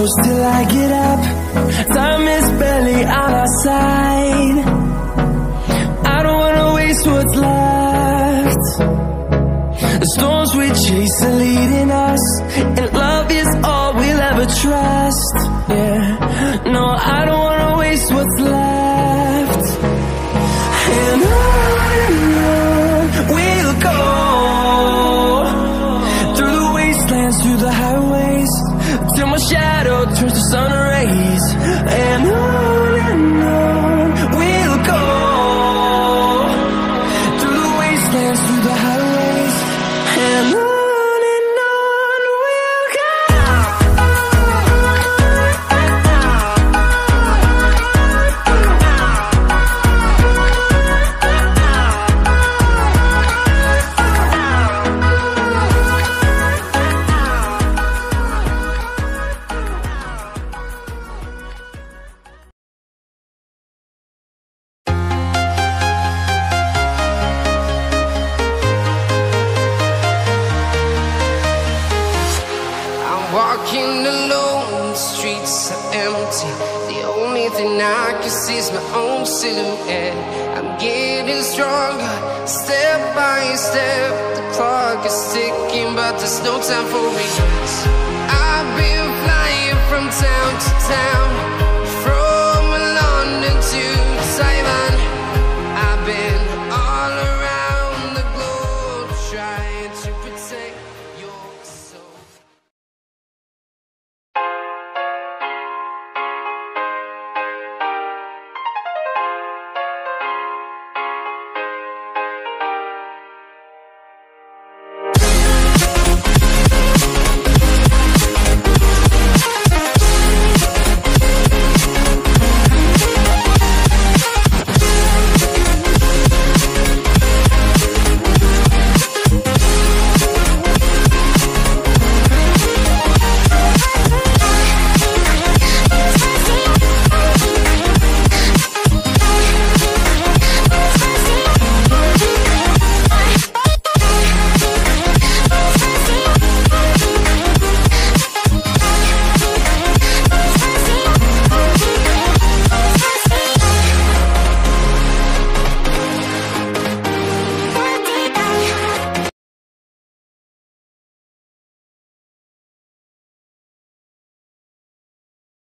close till I get up. Time is barely on our side. I don't wanna waste what's left. The storms we chase are leading us, and love is all we'll ever trust. Yeah, no, I don't wanna waste what's left. And on we'll go, through the wastelands, through the highways, till my shadow turns to sun rays. And on we'll go, through the wastelands, through the highways, and on we'll go. Walking alone, the streets are empty. The only thing I can see is my own silhouette. I'm getting stronger, step by step. The clock is ticking, but there's no time for me. I've been flying from town to town,